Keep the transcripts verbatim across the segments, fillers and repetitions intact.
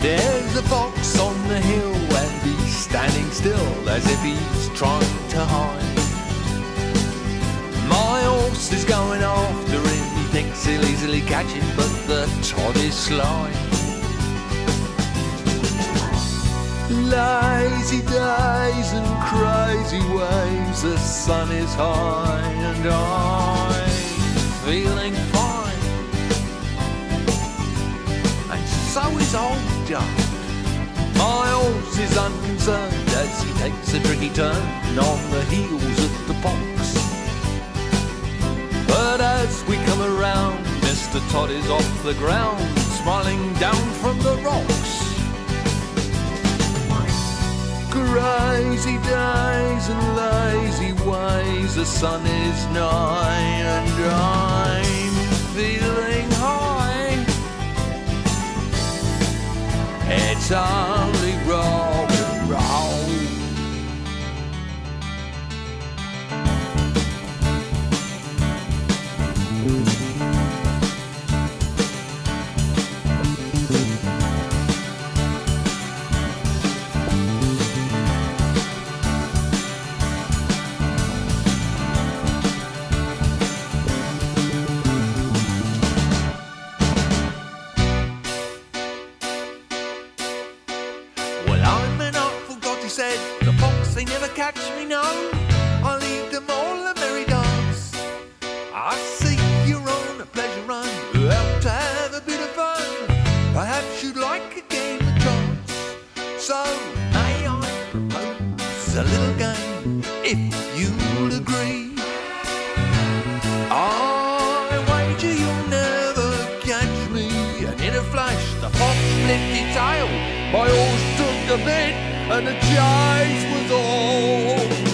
There's a fox on the hill and he's standing still as if he's trying to hide. My horse is going after him, he thinks he'll easily catch him, but the Todd is sly. Lazy days and crazy ways, the sun is high and I'm feeling fine. And so is old Duck. My horse is unconcerned as he takes a tricky turn on the heels of the fox. But as we come around, Mister Todd is off the ground, smiling down from the rocks. Crazy days and lazy ways, the sun is nigh and I'm feeling high. It's only rock and roll. Said the fox, they never catch me, no. I leave them all a merry dance. I see you're on a pleasure run, out to have a bit of fun. Perhaps you'd like a game of chance. So may I propose a little game, if you'll agree? I wager you'll never catch me. And in a flash the fox flipped his tail, my horse took the bit, and the chase was on.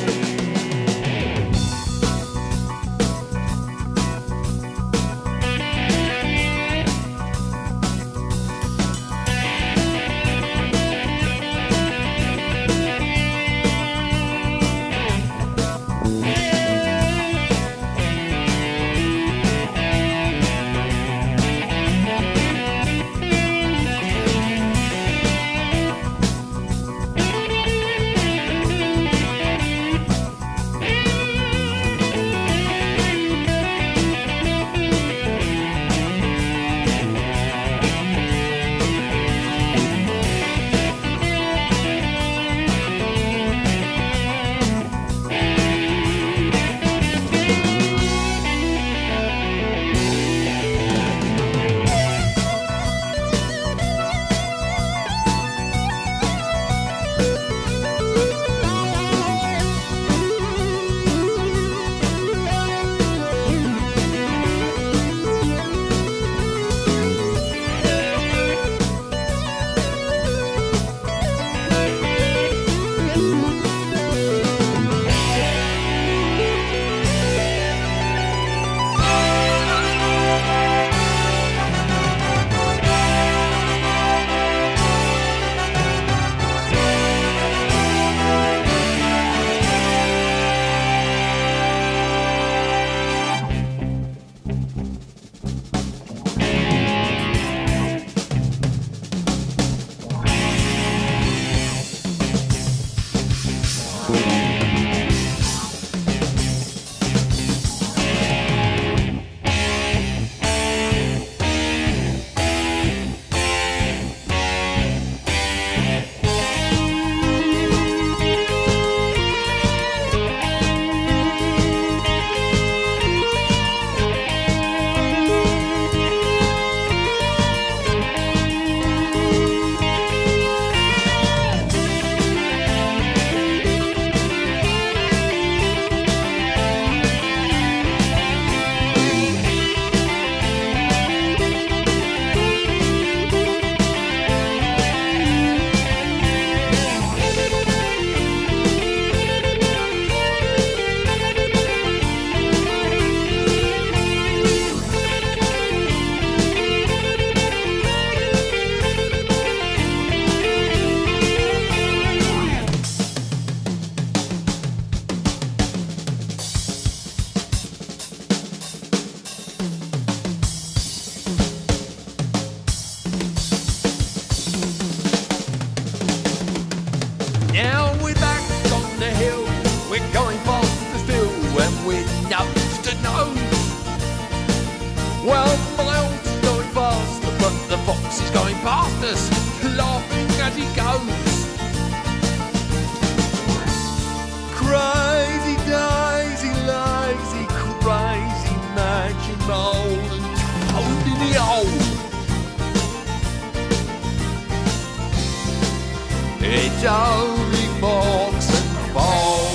nose to nose. Well, my horse is going faster, but the fox is going past us, laughing as he goes. Crazy daisy, lazy, crazy mansion mold and toad in the hole. It's only Mox and Bold.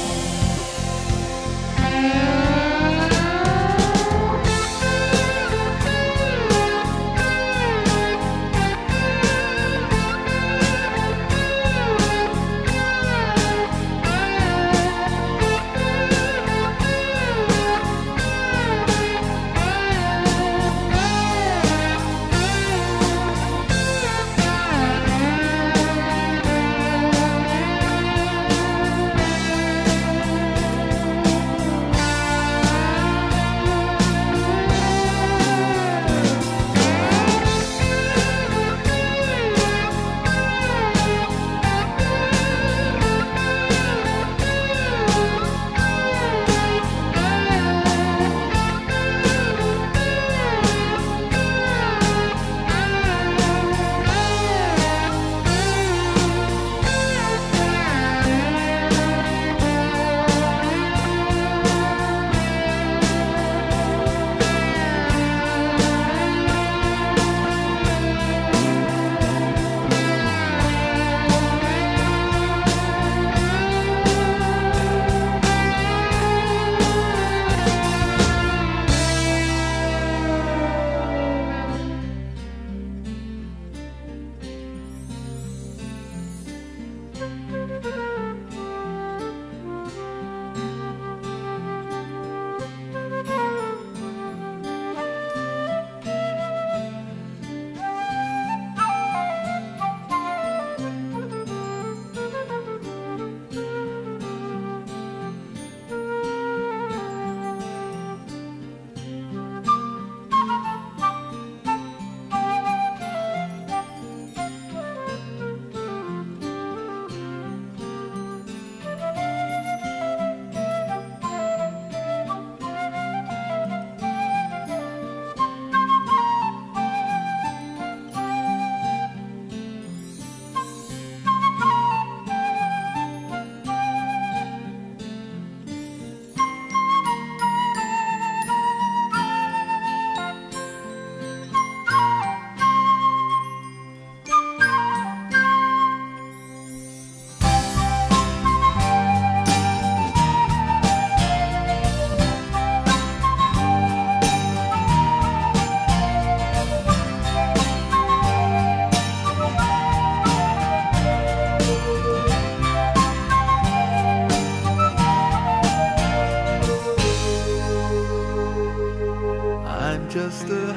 Just a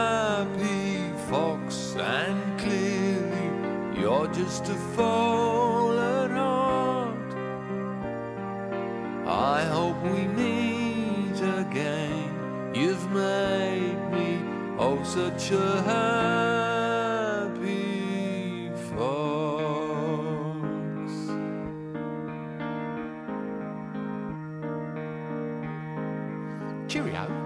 happy fox, and clearly you're just a fool at heart. I hope we meet again. You've made me oh such a happy fox. Cheerio.